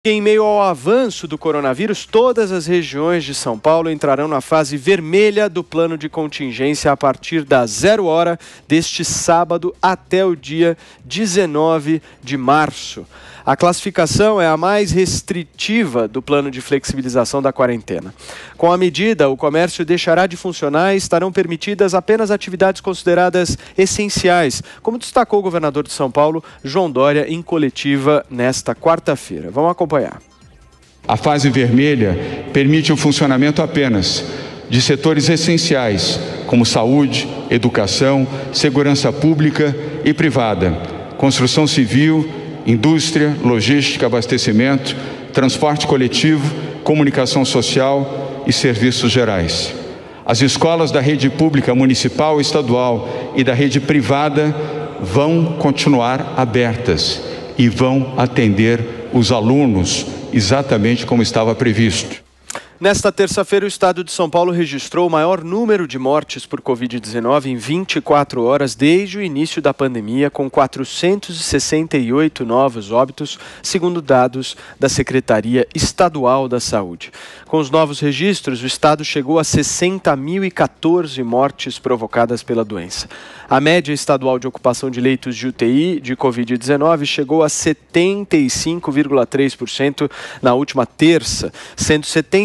Em meio ao avanço do coronavírus, todas as regiões de São Paulo entrarão na fase vermelha do plano de contingência a partir das 0 hora deste sábado até o dia 19 de março. A classificação é a mais restritiva do plano de flexibilização da quarentena. Com a medida, o comércio deixará de funcionar e estarão permitidas apenas atividades consideradas essenciais, como destacou o governador de São Paulo, João Dória, em coletiva nesta quarta-feira. Vamos acompanhar. A fase vermelha permite o funcionamento apenas de setores essenciais, como saúde, educação, segurança pública e privada, construção civil, indústria, logística, abastecimento, transporte coletivo, comunicação social e serviços gerais. As escolas da rede pública municipal, estadual e da rede privada vão continuar abertas e vão atender os alunos exatamente como estava previsto. Nesta terça-feira, o estado de São Paulo registrou o maior número de mortes por Covid-19 em 24 horas desde o início da pandemia, com 468 novos óbitos, segundo dados da Secretaria Estadual da Saúde. Com os novos registros, o estado chegou a 60.014 mortes provocadas pela doença. A média estadual de ocupação de leitos de UTI de Covid-19 chegou a 75,3% na última terça, sendo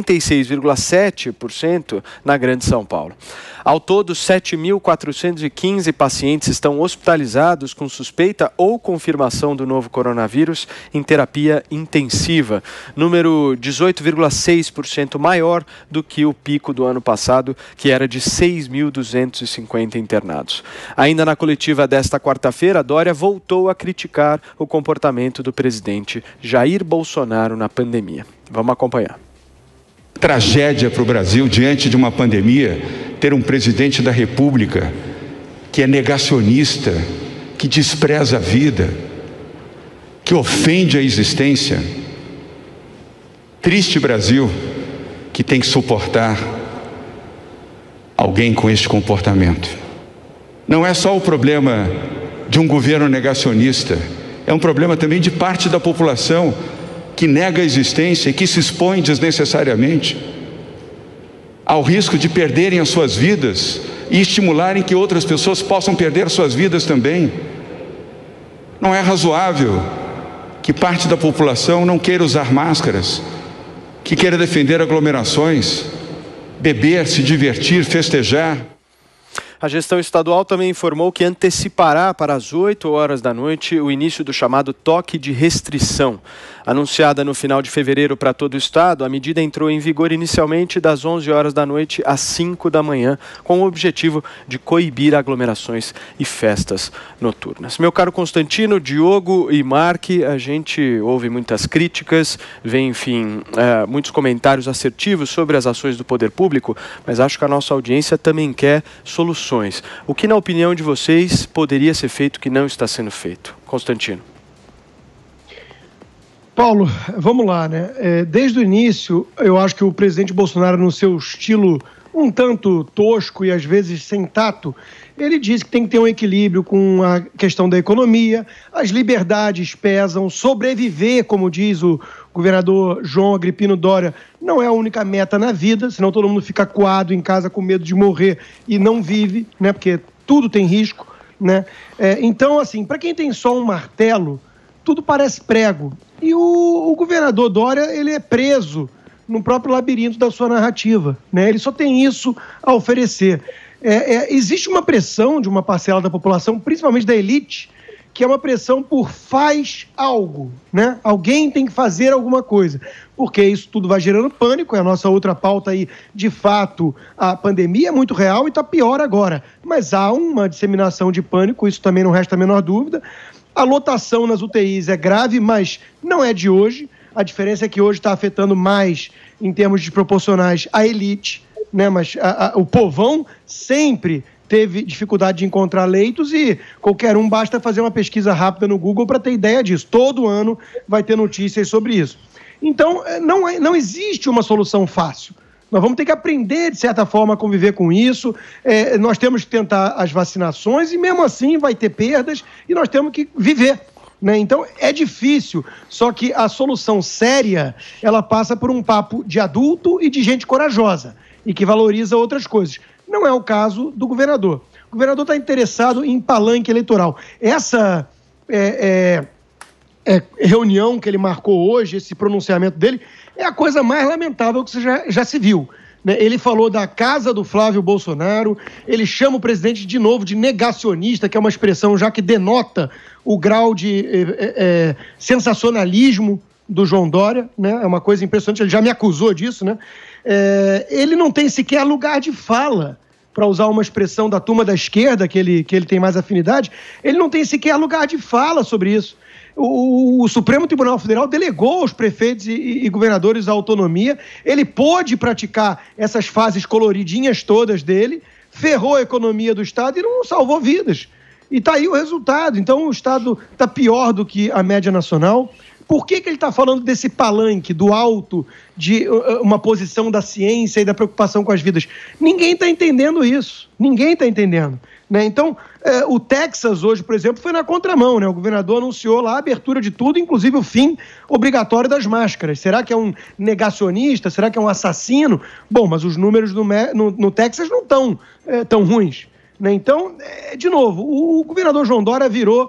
76,7% na Grande São Paulo. Ao todo, 7.415 pacientes estão hospitalizados com suspeita ou confirmação do novo coronavírus em terapia intensiva, número 18,6% maior do que o pico do ano passado, que era de 6.250 internados. Ainda na coletiva desta quarta-feira, Dória voltou a criticar o comportamento do presidente Jair Bolsonaro na pandemia. Vamos acompanhar. Tragédia para o Brasil, diante de uma pandemia, ter um presidente da República que é negacionista, que despreza a vida, que ofende a existência. Triste Brasil que tem que suportar alguém com este comportamento. Não é só o problema de um governo negacionista, é um problema também de parte da população que nega a existência e que se expõe desnecessariamente ao risco de perderem as suas vidas e estimularem que outras pessoas possam perder suas vidas também. Não é razoável que parte da população não queira usar máscaras, que queira defender aglomerações, beber, se divertir, festejar. A gestão estadual também informou que antecipará para as 8 horas da noite o início do chamado toque de restrição. Anunciada no final de fevereiro para todo o estado, a medida entrou em vigor inicialmente das 11 horas da noite às 5 da manhã, com o objetivo de coibir aglomerações e festas noturnas. Meu caro Constantino, Diogo e Mark, a gente ouve muitas críticas, vê, enfim, muitos comentários assertivos sobre as ações do poder público, mas acho que a nossa audiência também quer soluções. O que, na opinião de vocês, poderia ser feito que não está sendo feito? Constantino. Paulo, vamos lá, né? Desde o início, eu acho que o presidente Bolsonaro, no seu estilo um tanto tosco e às vezes sem tato, ele diz que tem que ter um equilíbrio com a questão da economia, as liberdades pesam, sobreviver, como diz o governador João Agripino Dória, não é a única meta na vida, senão todo mundo fica acuado em casa com medo de morrer e não vive, né? Porque tudo tem risco, né? Então, assim, para quem tem só um martelo, tudo parece prego. E o governador Dória, ele é preso no próprio labirinto da sua narrativa, né? Ele só tem isso a oferecer. Existe uma pressão de uma parcela da população, principalmente da elite, que é uma pressão por faz algo, né? Alguém tem que fazer alguma coisa, porque isso tudo vai gerando pânico, é a nossa outra pauta aí. De fato, a pandemia é muito real e está pior agora, mas há uma disseminação de pânico, isso também não resta a menor dúvida. A lotação nas UTIs é grave, mas não é de hoje. A diferença é que hoje está afetando mais, em termos desproporcionais, a elite, né? Mas o povão sempre teve dificuldade de encontrar leitos e qualquer um basta fazer uma pesquisa rápida no Google para ter ideia disso. Todo ano vai ter notícias sobre isso. Então, não existe uma solução fácil. Nós vamos ter que aprender, de certa forma, a conviver com isso. Nós temos que tentar as vacinações e, mesmo assim, vai ter perdas e nós temos que viver. né? Então é difícil, só que a solução séria, ela passa por um papo de adulto e de gente corajosa e que valoriza outras coisas. Não é o caso do governador. O governador está interessado em palanque eleitoral. Essa reunião que ele marcou hoje, esse pronunciamento dele, é a coisa mais lamentável que você já se viu. Ele falou da casa do Flávio Bolsonaro, ele chama o presidente de novo de negacionista, que é uma expressão já que denota o grau de sensacionalismo do João Dória, né? É uma coisa impressionante, ele já me acusou disso, né? Ele não tem sequer lugar de fala, para usar uma expressão da turma da esquerda, que ele tem mais afinidade, ele não tem sequer lugar de fala sobre isso. O Supremo Tribunal Federal delegou aos prefeitos e governadores a autonomia, ele pôde praticar essas fases coloridinhas todas dele, ferrou a economia do Estado e não salvou vidas. E está aí o resultado. Então o Estado está pior do que a média nacional. Por que ele está falando desse palanque, do alto, de uma posição da ciência e da preocupação com as vidas? Ninguém está entendendo isso. Ninguém está entendendo. Né? Então, o Texas hoje, por exemplo, foi na contramão. Né? O governador anunciou lá a abertura de tudo, inclusive o fim obrigatório das máscaras. Será que é um negacionista? Será que é um assassino? Bom, mas os números no Texas não estão tão ruins. Né? Então, de novo, o governador João Dória virou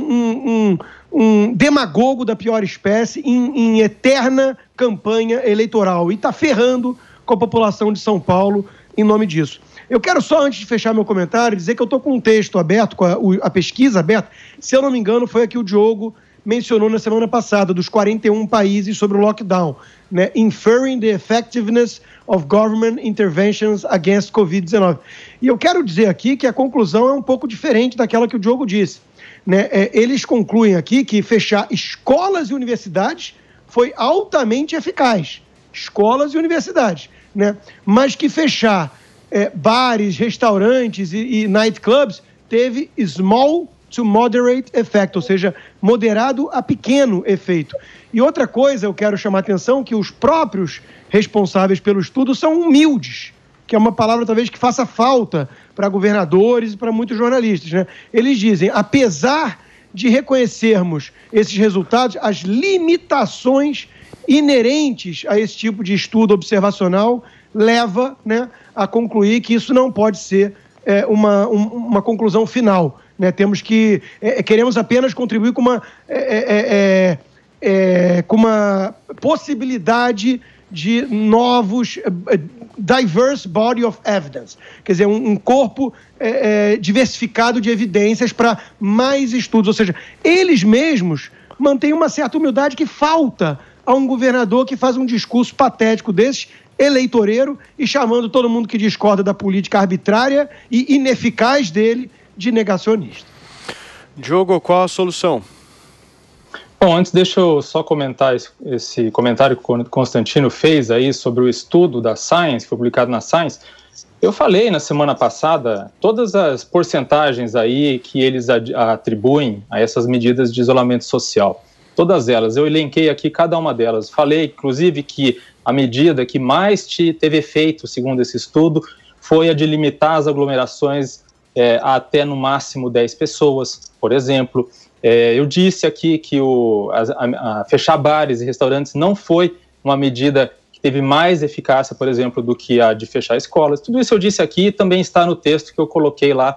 um demagogo da pior espécie em eterna campanha eleitoral e está ferrando com a população de São Paulo em nome disso. Eu quero só, antes de fechar meu comentário, dizer que eu estou com um texto aberto, com a pesquisa aberta, se eu não me engano foi a que o Diogo mencionou na semana passada, dos 41 países sobre o lockdown, né? Inferring the effectiveness of government interventions against COVID-19. E eu quero dizer aqui que a conclusão é um pouco diferente daquela que o Diogo disse. Né? Eles concluem aqui que fechar escolas e universidades foi altamente eficaz. Escolas e universidades. Né? Mas que fechar bares, restaurantes e nightclubs teve small to moderate effect, ou seja, moderado a pequeno efeito. E outra coisa, eu quero chamar a atenção, que os próprios responsáveis pelo estudo são humildes, que é uma palavra talvez que faça falta para governadores e para muitos jornalistas. Né? Eles dizem, apesar de reconhecermos esses resultados, as limitações inerentes a esse tipo de estudo observacional leva, né, a concluir que isso não pode ser uma conclusão final. Né? Queremos apenas contribuir com uma possibilidade de novos, diverse body of evidence, quer dizer, um corpo diversificado de evidências para mais estudos, ou seja, eles mesmos mantêm uma certa humildade que falta a um governador que faz um discurso patético desses, eleitoreiro, e chamando todo mundo que discorda da política arbitrária e ineficaz dele de negacionista. Diogo, qual a solução? Bom, antes deixa eu só comentar esse comentário que o Constantino fez aí sobre o estudo da Science, que foi publicado na Science. Eu falei na semana passada todas as porcentagens aí que eles atribuem a essas medidas de isolamento social. Todas elas, eu elenquei aqui cada uma delas. Falei, inclusive, que a medida que mais teve efeito, segundo esse estudo, foi a de limitar as aglomerações a até no máximo 10 pessoas, por exemplo. Eu disse aqui que fechar bares e restaurantes não foi uma medida que teve mais eficácia, por exemplo, do que a de fechar escolas. Tudo isso eu disse aqui e também está no texto que eu coloquei lá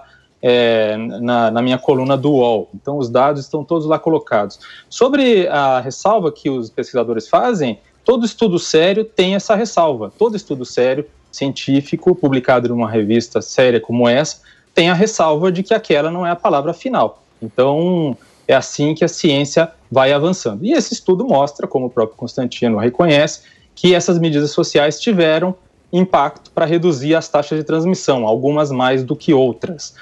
na minha coluna do UOL. Então, os dados estão todos lá colocados. Sobre a ressalva que os pesquisadores fazem, todo estudo sério tem essa ressalva. Todo estudo sério, científico, publicado numa revista séria como essa, tem a ressalva de que aquela não é a palavra final. Então, é assim que a ciência vai avançando. E esse estudo mostra, como o próprio Constantino reconhece, que essas medidas sociais tiveram impacto para reduzir as taxas de transmissão, algumas mais do que outras.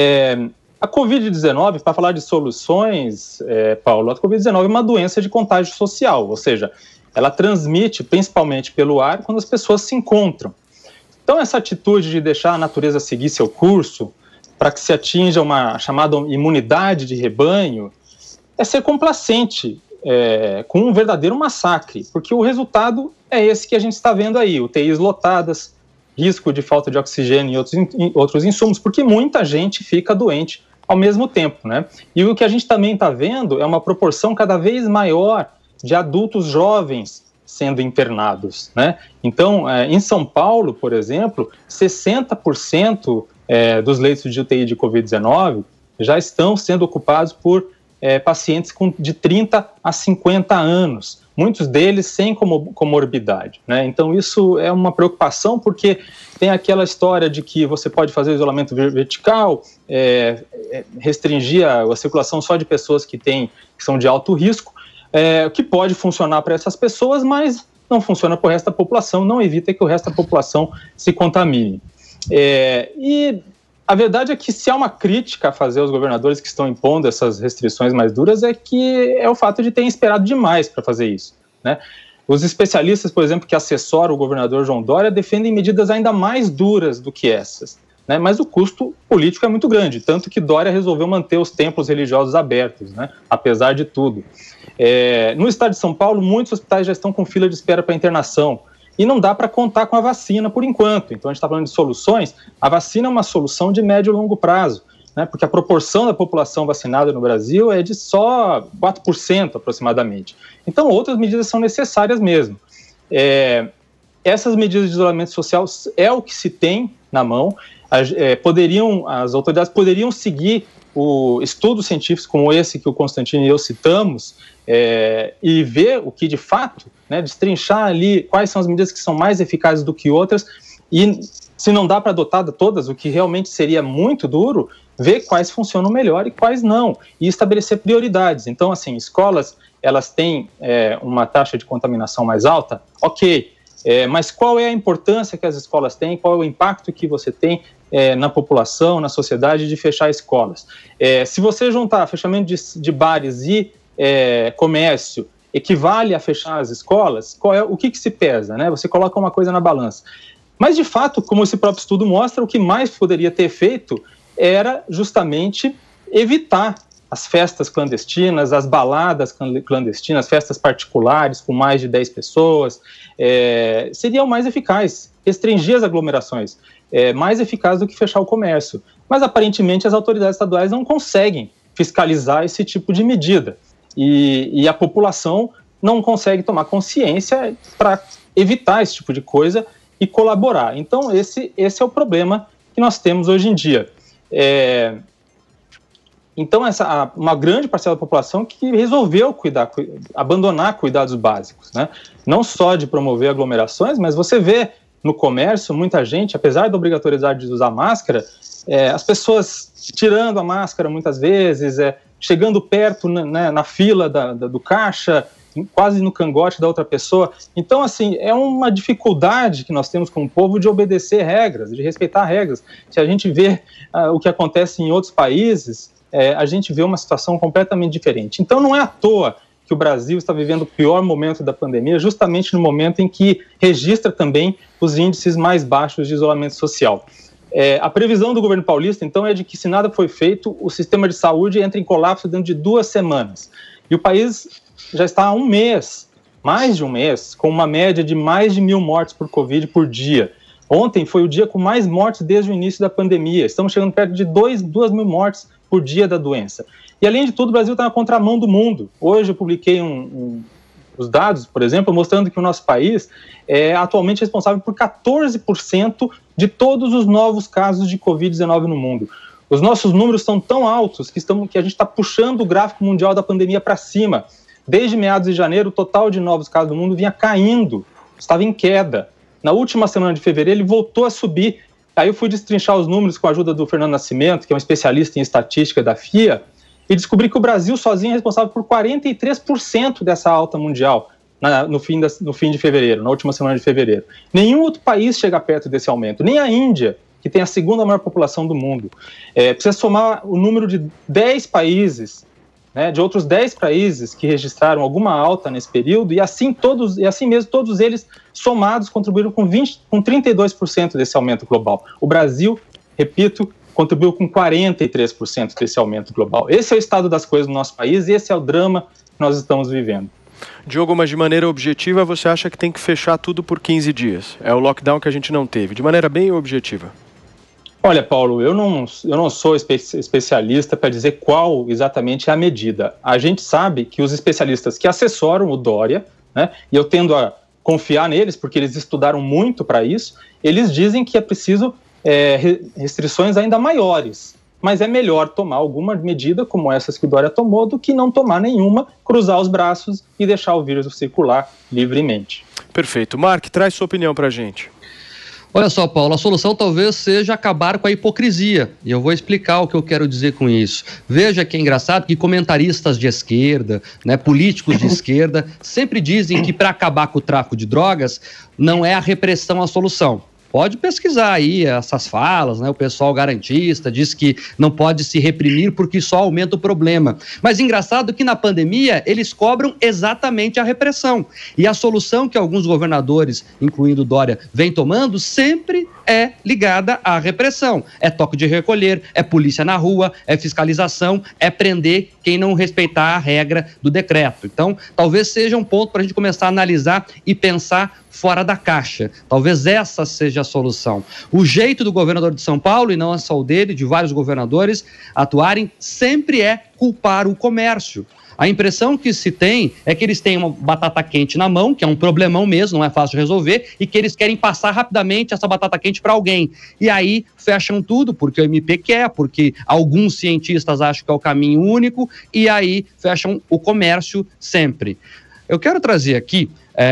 A Covid-19, para falar de soluções, Paulo, a Covid-19 é uma doença de contágio social, ou seja, ela transmite principalmente pelo ar quando as pessoas se encontram. Então, essa atitude de deixar a natureza seguir seu curso para que se atinja uma chamada imunidade de rebanho é ser complacente com um verdadeiro massacre, porque o resultado é esse que a gente está vendo aí, UTIs lotadas, risco de falta de oxigênio e outros insumos, porque muita gente fica doente ao mesmo tempo, né? E o que a gente também está vendo é uma proporção cada vez maior de adultos jovens sendo internados, né? Então, em São Paulo, por exemplo, 60% dos leitos de UTI de Covid-19 já estão sendo ocupados por pacientes de 30 a 50 anos, muitos deles sem comorbidade, né? Então, isso é uma preocupação, porque tem aquela história de que você pode fazer isolamento vertical, restringir a circulação só de pessoas que são de alto risco, que pode funcionar para essas pessoas, mas não funciona para o resto da população, não evita que o resto da população se contamine. E a verdade é que, se há uma crítica a fazer aos governadores que estão impondo essas restrições mais duras, é o fato de terem esperado demais para fazer isso, né? Os especialistas, por exemplo, que assessoram o governador João Dória, defendem medidas ainda mais duras do que essas, né? Mas o custo político é muito grande, tanto que Dória resolveu manter os templos religiosos abertos, né? Apesar de tudo. No estado de São Paulo, muitos hospitais já estão com fila de espera para internação, e não dá para contar com a vacina por enquanto. Então, a gente está falando de soluções. A vacina é uma solução de médio e longo prazo, né? Porque a proporção da população vacinada no Brasil é de só 4% aproximadamente. Então, outras medidas são necessárias mesmo. Essas medidas de isolamento social é o que se tem na mão. As autoridades poderiam seguir estudos científicos como esse que o Constantino e eu citamos, e ver o que de fato, né, destrinchar ali quais são as medidas que são mais eficazes do que outras, e se não dá para adotar todas, o que realmente seria muito duro, ver quais funcionam melhor e quais não, e estabelecer prioridades. Então, assim, escolas, elas têm uma taxa de contaminação mais alta, ok, mas qual é a importância que as escolas têm, qual é o impacto que você tem na população, na sociedade, de fechar escolas? Se você juntar fechamento de bares e comércio equivale a fechar as escolas, o que se pesa, né? Você coloca uma coisa na balança. Mas, de fato, como esse próprio estudo mostra, o que mais poderia ter feito era justamente evitar as festas clandestinas, as baladas clandestinas, festas particulares com mais de 10 pessoas, seria o mais eficaz, restringir as aglomerações, mais eficaz do que fechar o comércio. Mas, aparentemente, as autoridades estaduais não conseguem fiscalizar esse tipo de medida, e a população não consegue tomar consciência para evitar esse tipo de coisa e colaborar. Então, esse é o problema que nós temos hoje em dia. Então, uma grande parcela da população que resolveu abandonar cuidados básicos, né? Não só de promover aglomerações, mas você vê no comércio muita gente, apesar da obrigatoriedade de usar máscara, as pessoas tirando a máscara muitas vezes, chegando perto, né, na fila do caixa, quase no cangote da outra pessoa. Então, assim, é uma dificuldade que nós temos como povo de obedecer regras, de respeitar regras. Se a gente vê o que acontece em outros países, a gente vê uma situação completamente diferente. Então, não é à toa que o Brasil está vivendo o pior momento da pandemia, justamente no momento em que registra também os índices mais baixos de isolamento social. A previsão do governo paulista, então, é de que, se nada for feito, o sistema de saúde entra em colapso dentro de 2 semanas. E o país já está há mais de um mês, com uma média de mais de 1.000 mortes por Covid por dia. Ontem foi o dia com mais mortes desde o início da pandemia. Estamos chegando perto de 2.000 mortes por dia da doença. E, além de tudo, o Brasil está na contramão do mundo. Hoje eu publiquei os dados, por exemplo, mostrando que o nosso país é atualmente responsável por 14% de todos os novos casos de Covid-19 no mundo. Os nossos números estão tão altos que a gente está puxando o gráfico mundial da pandemia para cima. Desde meados de janeiro, o total de novos casos do mundo vinha caindo, estava em queda. Na última semana de fevereiro, ele voltou a subir. Aí eu fui destrinchar os números com a ajuda do Fernando Nascimento, que é um especialista em estatística da FIA, e descobri que o Brasil sozinho é responsável por 43% dessa alta mundial no fim de fevereiro, na última semana de fevereiro. Nenhum outro país chega perto desse aumento, nem a Índia, que tem a segunda maior população do mundo. Precisa somar o número de 10 países, né, de outros 10 países que registraram alguma alta nesse período, e assim mesmo todos eles somados contribuíram com 32% desse aumento global. O Brasil, repito, contribuiu com 43% desse aumento global. Esse é o estado das coisas no nosso país, e esse é o drama que nós estamos vivendo. Diogo, mas de maneira objetiva, você acha que tem que fechar tudo por 15 dias? É o lockdown que a gente não teve, de maneira bem objetiva. Olha, Paulo, eu não sou especialista para dizer qual exatamente é a medida. A gente sabe que os especialistas que assessoram o Dória, né, e eu tendo a confiar neles, porque eles estudaram muito para isso, eles dizem que é preciso restrições ainda maiores. Mas é melhor tomar alguma medida como essas que o Dória tomou do que não tomar nenhuma, cruzar os braços e deixar o vírus circular livremente. Perfeito. Mark, traz sua opinião para a gente. Olha só, Paulo, a solução talvez seja acabar com a hipocrisia. E eu vou explicar o que eu quero dizer com isso. Veja que é engraçado que comentaristas de esquerda, né, políticos de esquerda, sempre dizem que para acabar com o tráfico de drogas não é a repressão a solução. Pode pesquisar aí essas falas, né? O pessoal garantista diz que não pode se reprimir porque só aumenta o problema. Mas engraçado que na pandemia eles cobram exatamente a repressão. E a solução que alguns governadores, incluindo Dória, vem tomando sempre é ligada à repressão. É toque de recolher, é polícia na rua, é fiscalização, é prender quem não respeitar a regra do decreto. Então, talvez seja um ponto para a gente começar a analisar e pensar fora da caixa. Talvez essa seja a solução. O jeito do governador de São Paulo, e não é só o dele, de vários governadores atuarem, sempre é culpar o comércio. A impressão que se tem é que eles têm uma batata quente na mão, que é um problemão mesmo, não é fácil de resolver, e que eles querem passar rapidamente essa batata quente para alguém. E aí fecham tudo, porque o MP quer, porque alguns cientistas acham que é o caminho único, e aí fecham o comércio sempre. Eu quero trazer aqui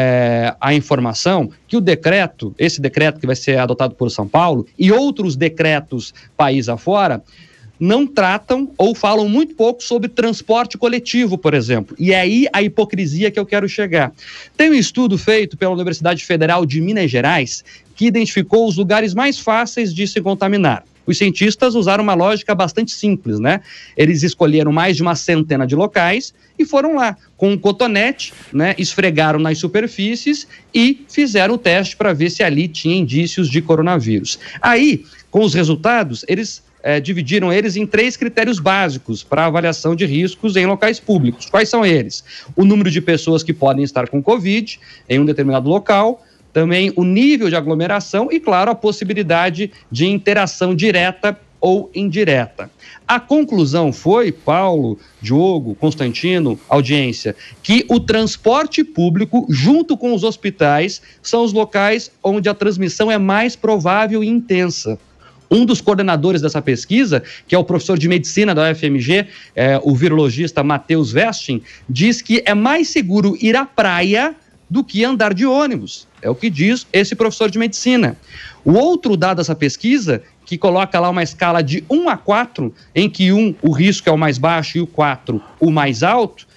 a informação que esse decreto que vai ser adotado por São Paulo e outros decretos país afora, não tratam ou falam muito pouco sobre transporte coletivo, por exemplo. E é aí a hipocrisia que eu quero chegar. Tem um estudo feito pela Universidade Federal de Minas Gerais que identificou os lugares mais fáceis de se contaminar. Os cientistas usaram uma lógica bastante simples, né? Eles escolheram mais de uma centena de locais e foram lá com um cotonete, né? Esfregaram nas superfícies e fizeram o teste para ver se ali tinha indícios de coronavírus. Aí, com os resultados, eles dividiram eles em 3 critérios básicos para avaliação de riscos em locais públicos. Quais são eles? O número de pessoas que podem estar com Covid em um determinado local, também o nível de aglomeração e, claro, a possibilidade de interação direta ou indireta. A conclusão foi, Paulo, Diogo, Constantino, audiência, que o transporte público, junto com os hospitais, são os locais onde a transmissão é mais provável e intensa. Um dos coordenadores dessa pesquisa, que é o professor de medicina da UFMG, o virologista Matheus Vestin, diz que é mais seguro ir à praia do que andar de ônibus. É o que diz esse professor de medicina. O outro dado dessa pesquisa, que coloca lá uma escala de 1 a 4, em que 1 o risco é o mais baixo e o 4 o mais alto,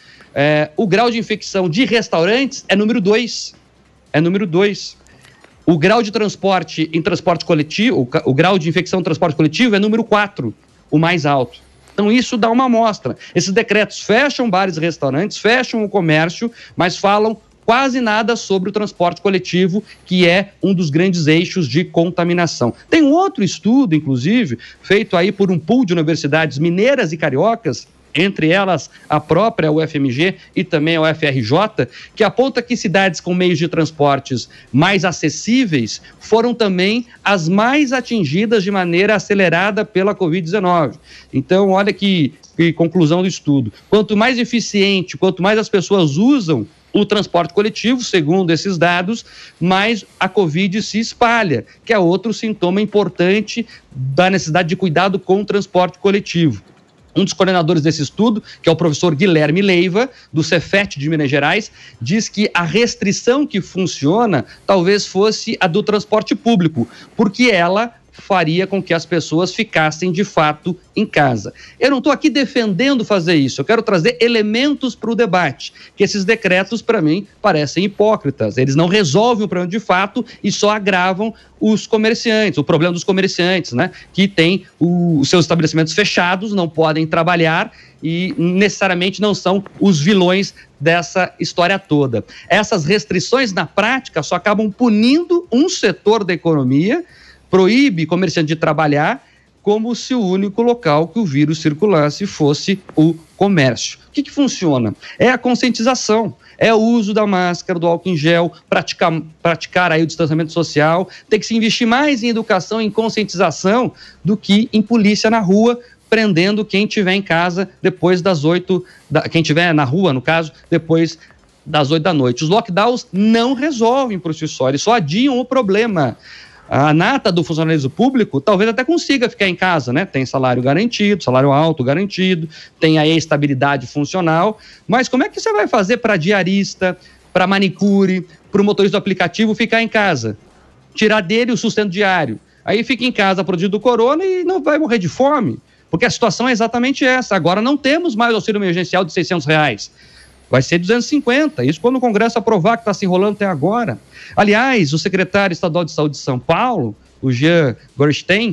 o grau de infecção de restaurantes é número 2. É número 2. O grau de transporte em transporte coletivo, o grau de infecção em transporte coletivo é número 4, o mais alto. Então isso dá uma amostra. Esses decretos fecham bares e restaurantes, fecham o comércio, mas falam quase nada sobre o transporte coletivo, que é um dos grandes eixos de contaminação. Tem um outro estudo, inclusive, feito aí por um pool de universidades mineiras e cariocas, entre elas a própria UFMG e também a UFRJ, que aponta que cidades com meios de transportes mais acessíveis foram também as mais atingidas de maneira acelerada pela Covid-19. Então, olha que conclusão do estudo. Quanto mais eficiente, quanto mais as pessoas usam o transporte coletivo, segundo esses dados, mais a Covid se espalha, que é outro sintoma importante da necessidade de cuidado com o transporte coletivo. Um dos coordenadores desse estudo, que é o professor Guilherme Leiva, do Cefet de Minas Gerais, diz que a restrição que funciona talvez fosse a do transporte público, porque ela faria com que as pessoas ficassem de fato em casa. Eu não estou aqui defendendo fazer isso, eu quero trazer elementos para o debate, que esses decretos, para mim, parecem hipócritas. Eles não resolvem o problema de fato e só agravam os comerciantes, o problema dos comerciantes, né? Que têm os seus estabelecimentos fechados, não podem trabalhar e necessariamente não são os vilões dessa história toda. Essas restrições, na prática, só acabam punindo um setor da economia, proíbe comerciante de trabalhar, como se o único local que o vírus circulasse fosse o comércio. O que funciona? É a conscientização, é o uso da máscara, do álcool em gel, praticar aí o distanciamento social, tem que se investir mais em educação, em conscientização, do que em polícia na rua, prendendo quem estiver em casa depois das 8, quem estiver na rua, no caso, depois das 8 da noite. Os lockdowns não resolvem por si só, eles só adiam o problema. A nata do funcionalismo público talvez até consiga ficar em casa, né? Tem salário garantido, salário alto garantido, tem aí a estabilidade funcional, mas como é que você vai fazer para diarista, para manicure, para o motorista do aplicativo ficar em casa? Tirar dele o sustento diário. Aí fica em casa produzindo do corona e não vai morrer de fome, porque a situação é exatamente essa. Agora não temos mais auxílio emergencial de R$600. Vai ser 250, isso quando o Congresso aprovar, que está se enrolando até agora. Aliás, o secretário estadual de saúde de São Paulo, o Jean Gorenstein,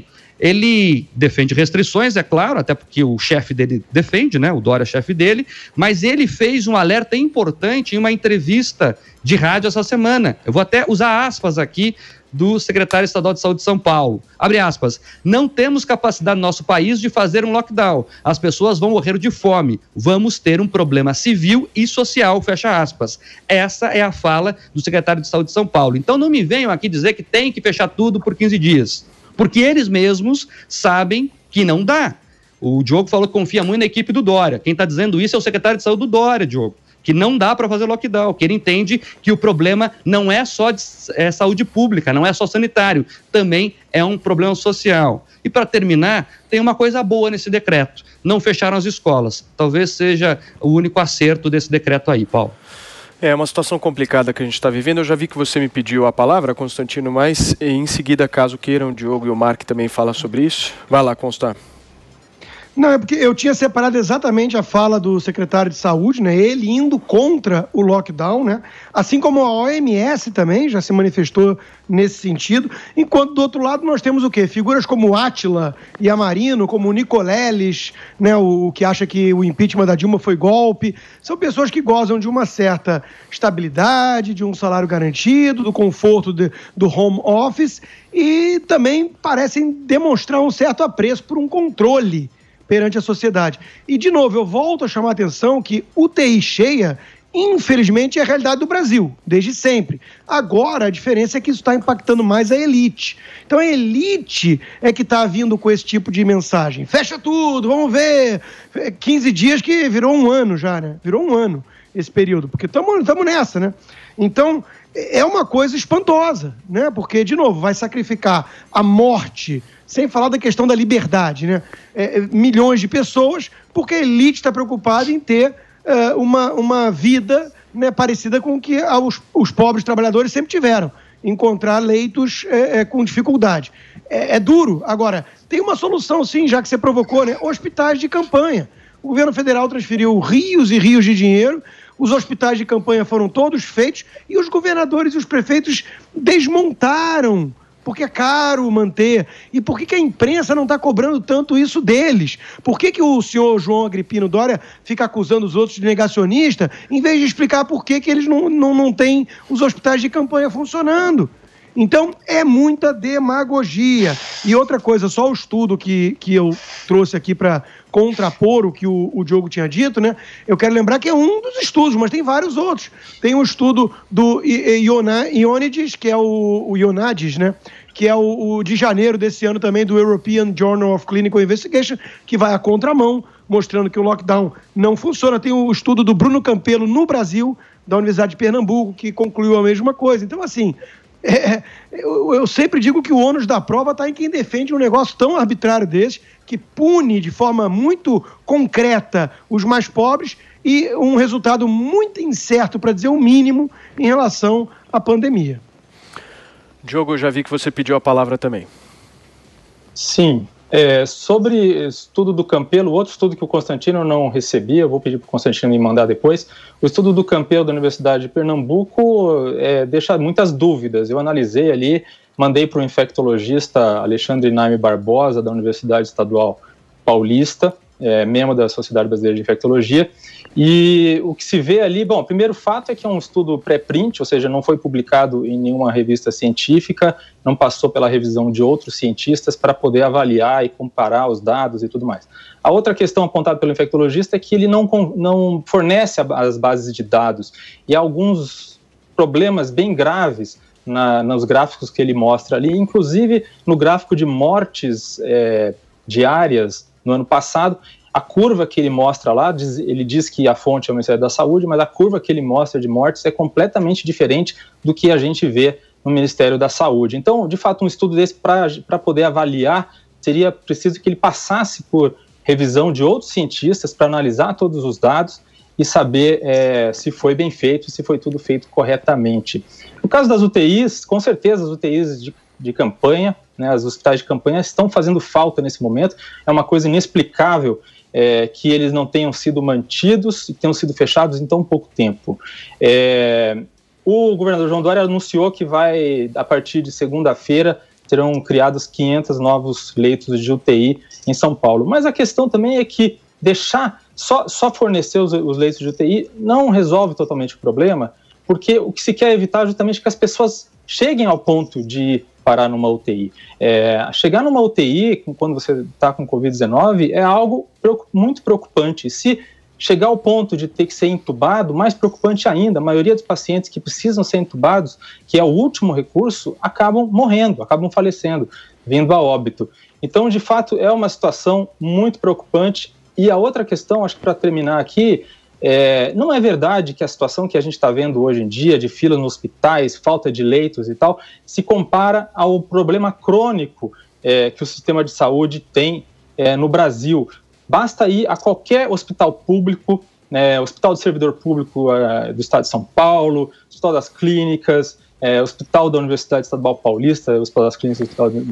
ele defende restrições, é claro, até porque o chefe dele defende, né? O Dória é chefe dele, mas ele fez um alerta importante em uma entrevista de rádio essa semana. Eu vou até usar aspas aqui do secretário estadual de saúde de São Paulo. Abre aspas, não temos capacidade no nosso país de fazer um lockdown. As pessoas vão morrer de fome. Vamos ter um problema civil e social, fecha aspas. Essa é a fala do secretário de saúde de São Paulo. Então não me venham aqui dizer que tem que fechar tudo por 15 dias, porque eles mesmos sabem que não dá. O Diogo falou que confia muito na equipe do Dória. Quem está dizendo isso é o secretário de saúde do Dória, Diogo, que não dá para fazer lockdown, que ele entende que o problema não é só de saúde pública, não é só sanitário, também é um problema social. E para terminar, tem uma coisa boa nesse decreto, não fecharam as escolas, talvez seja o único acerto desse decreto aí, Paulo. É uma situação complicada que a gente está vivendo. Eu já vi que você me pediu a palavra, Constantino, mas em seguida, caso queiram, o Diogo e o Mark também falam sobre isso. Vai lá, Constantino. Não, é porque eu tinha separado exatamente a fala do secretário de saúde, né? Ele indo contra o lockdown, né? Assim como a OMS também já se manifestou nesse sentido. Enquanto do outro lado nós temos o quê? Figuras como Átila e Amarino, como o Nicoleles, né? O que acha que o impeachment da Dilma foi golpe. São pessoas que gozam de uma certa estabilidade, de um salário garantido, do conforto do home office e também parecem demonstrar um certo apreço por um controle perante a sociedade. E, de novo, eu volto a chamar a atenção que UTI cheia, infelizmente, é a realidade do Brasil, desde sempre. Agora, a diferença é que isso está impactando mais a elite. Então, a elite é que está vindo com esse tipo de mensagem. Fecha tudo, vamos ver. 15 dias que virou um ano já, né? Virou um ano esse período, porque estamos nessa, né? Então, é uma coisa espantosa, né? Porque, de novo, vai sacrificar a morte, sem falar da questão da liberdade, né? Milhões de pessoas, porque a elite está preocupada em ter uma vida, né, parecida com o que os pobres trabalhadores sempre tiveram, encontrar leitos com dificuldade. É duro. Agora, tem uma solução sim, já que você provocou, né? Hospitais de campanha. O governo federal transferiu rios e rios de dinheiro, os hospitais de campanha foram todos feitos e os governadores e os prefeitos desmontaram, porque é caro manter. E por que a imprensa não está cobrando tanto isso deles? Por que o senhor João Agripino Dória fica acusando os outros de negacionista, em vez de explicar por que eles não têm os hospitais de campanha funcionando? Então, é muita demagogia. E outra coisa, só o estudo que eu trouxe aqui para contrapor o que o Diogo tinha dito, né? Eu quero lembrar que é um dos estudos, mas tem vários outros. Tem um estudo do Ioannidis, que é o Ioannidis, né? Que é o de janeiro desse ano também, do European Journal of Clinical Investigation, que vai à contramão, mostrando que o lockdown não funciona. Tem o estudo do Bruno Campelo no Brasil, da Universidade de Pernambuco, que concluiu a mesma coisa. Então, assim, eu sempre digo que o ônus da prova está em quem defende um negócio tão arbitrário desse, que pune de forma muito concreta os mais pobres e um resultado muito incerto, para dizer o mínimo, em relação à pandemia. Diogo, eu já vi que você pediu a palavra também. Sim. Sobre estudo do Campelo, outro estudo que o Constantino não recebia, eu vou pedir para o Constantino me mandar depois. O estudo do Campelo da Universidade de Pernambuco deixa muitas dúvidas. Eu analisei ali, mandei para o infectologista Alexandre Naime Barbosa, da Universidade Estadual Paulista, membro da Sociedade Brasileira de Infectologia, e o que se vê ali, bom, o primeiro fato é que é um estudo pré-print, ou seja, não foi publicado em nenhuma revista científica, não passou pela revisão de outros cientistas para poder avaliar e comparar os dados e tudo mais. A outra questão apontada pelo infectologista é que ele não fornece as bases de dados, e há alguns problemas bem graves nos gráficos que ele mostra ali, inclusive no gráfico de mortes diárias no ano passado. A curva que ele mostra lá, ele diz que a fonte é o Ministério da Saúde, mas a curva que ele mostra de mortes é completamente diferente do que a gente vê no Ministério da Saúde. Então, de fato, um estudo desse, para poder avaliar, seria preciso que ele passasse por revisão de outros cientistas para analisar todos os dados e saber se foi bem feito, se foi tudo feito corretamente. No caso das UTIs, com certeza as UTIs de campanha, né, os hospitais de campanha estão fazendo falta nesse momento, é uma coisa inexplicável que eles não tenham sido mantidos e tenham sido fechados em tão pouco tempo. O governador João Dória anunciou que a partir de segunda-feira, serão criados 500 novos leitos de UTI em São Paulo. Mas a questão também é que deixar só fornecer os leitos de UTI não resolve totalmente o problema, porque o que se quer evitar é justamente que as pessoas cheguem ao ponto de parar numa UTI. Chegar numa UTI, quando você está com Covid-19, é algo muito preocupante. Se chegar ao ponto de ter que ser entubado, mais preocupante ainda, a maioria dos pacientes que precisam ser entubados, que é o último recurso, acabam morrendo, acabam falecendo, vindo a óbito. Então, de fato, é uma situação muito preocupante. E a outra questão, acho que para terminar aqui, não é verdade que a situação que a gente está vendo hoje em dia, de filas nos hospitais, falta de leitos e tal, se compara ao problema crônico que o sistema de saúde tem no Brasil. Basta ir a qualquer hospital público, hospital do servidor público do Estado de São Paulo, Hospital das Clínicas, Hospital da Universidade Estadual Paulista, Hospital das Clínicas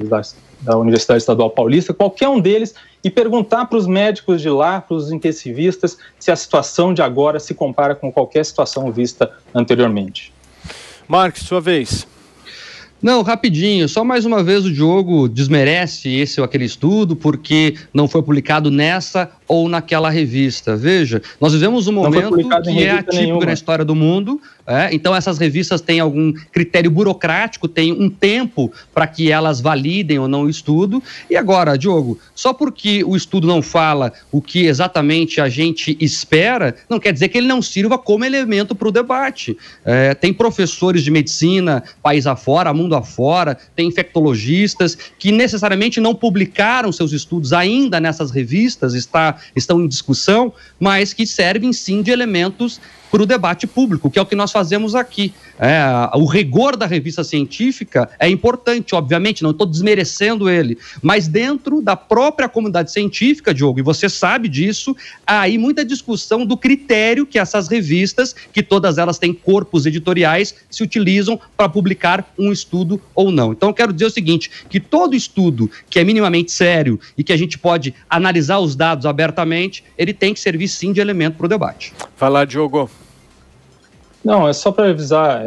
da Universidade Estadual Paulista, qualquer um deles, e perguntar para os médicos de lá, para os intensivistas, se a situação de agora se compara com qualquer situação vista anteriormente. Marcos, sua vez. Não, rapidinho, só mais uma vez o Diogo desmerece esse ou aquele estudo porque não foi publicado nessa ou naquela revista. Veja, nós vivemos um momento que é atípico na história do mundo, então essas revistas têm algum critério burocrático, tem um tempo para que elas validem ou não o estudo. E agora, Diogo, só porque o estudo não fala o que exatamente a gente espera, não quer dizer que ele não sirva como elemento para o debate. Tem professores de medicina, país afora, mundo afora, tem infectologistas que necessariamente não publicaram seus estudos ainda nessas revistas, estão em discussão, mas que servem sim de elementos para o debate público, que é o que nós fazemos aqui. O rigor da revista científica é importante, obviamente, não estou desmerecendo ele, mas dentro da própria comunidade científica, Diogo, e você sabe disso, há aí muita discussão do critério que essas revistas, que todas elas têm corpos editoriais, se utilizam para publicar um estudo ou não. Então eu quero dizer o seguinte, que todo estudo que é minimamente sério e que a gente pode analisar os dados abertamente, ele tem que servir sim de elemento para o debate. Vai lá, Diogo. Não, é só para avisar,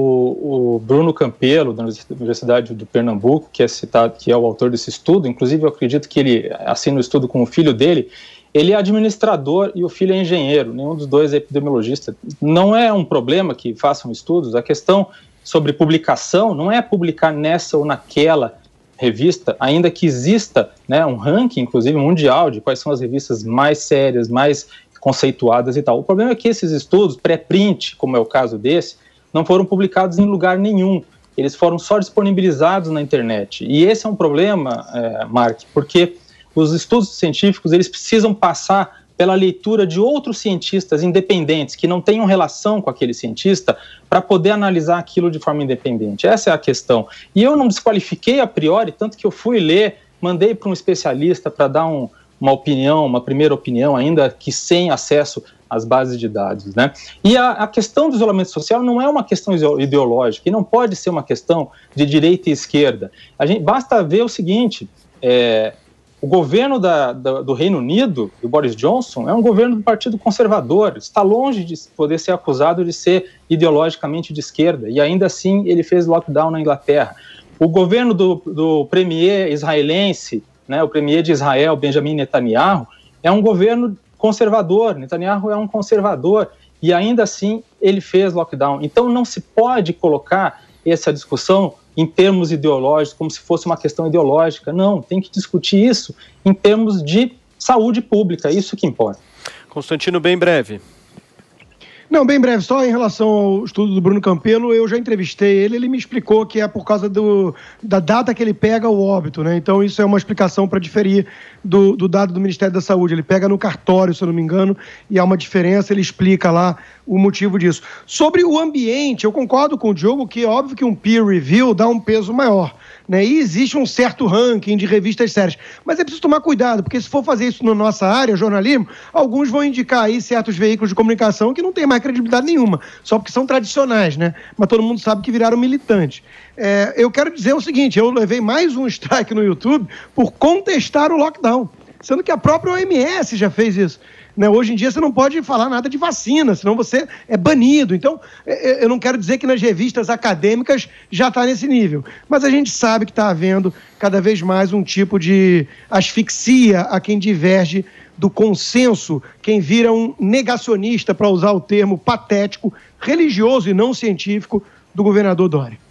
o Bruno Campelo, da Universidade do Pernambuco, que é citado, que é o autor desse estudo, inclusive eu acredito que ele assina o estudo com o filho dele, ele é administrador e o filho é engenheiro, nenhum dos dois é epidemiologista. Não é um problema que façam estudos, a questão sobre publicação não é publicar nessa ou naquela revista, ainda que exista um ranking, inclusive mundial, de quais são as revistas mais sérias, mais conceituadas e tal. O problema é que esses estudos, pré-print, como é o caso desse, não foram publicados em lugar nenhum. Eles foram só disponibilizados na internet. E esse é um problema, Mark, porque os estudos científicos, eles precisam passar pela leitura de outros cientistas independentes, que não tenham relação com aquele cientista, para poder analisar aquilo de forma independente. Essa é a questão. E eu não desqualifiquei a priori, tanto que eu fui ler, mandei para um especialista para dar uma opinião, uma primeira opinião, ainda que sem acesso às bases de dados, né? E a questão do isolamento social não é uma questão ideológica, e não pode ser uma questão de direita e esquerda. Basta ver o seguinte, o governo do Reino Unido, do Boris Johnson, é um governo do Partido Conservador, está longe de poder ser acusado de ser ideologicamente de esquerda, e ainda assim ele fez lockdown na Inglaterra. O governo do premier israelense, o premier de Israel, Benjamin Netanyahu, é um governo conservador, Netanyahu é um conservador, e ainda assim ele fez lockdown. Então não se pode colocar essa discussão em termos ideológicos, como se fosse uma questão ideológica. Não, tem que discutir isso em termos de saúde pública, isso que importa. Constantino, bem breve. Não, bem breve, só em relação ao estudo do Bruno Campelo, eu já entrevistei ele me explicou que é por causa da data que ele pega o óbito, né? Então isso é uma explicação para diferir do dado do Ministério da Saúde. Ele pega no cartório, se eu não me engano, e há uma diferença, ele explica lá o motivo disso. Sobre o ambiente, eu concordo com o Diogo que é óbvio que um peer review dá um peso maior, né? E existe um certo ranking de revistas sérias, mas é preciso tomar cuidado, porque se for fazer isso na nossa área, jornalismo, alguns vão indicar aí certos veículos de comunicação que não tem mais credibilidade nenhuma, só porque são tradicionais, né? Mas todo mundo sabe que viraram militantes. Eu quero dizer o seguinte, eu levei mais um strike no YouTube por contestar o lockdown, sendo que a própria OMS já fez isso. Né? Hoje em dia você não pode falar nada de vacina, senão você é banido. Então, eu não quero dizer que nas revistas acadêmicas já está nesse nível, mas a gente sabe que está havendo cada vez mais um tipo de asfixia a quem diverge do consenso, quem vira um negacionista, para usar o termo patético, religioso e não científico, do governador Dória.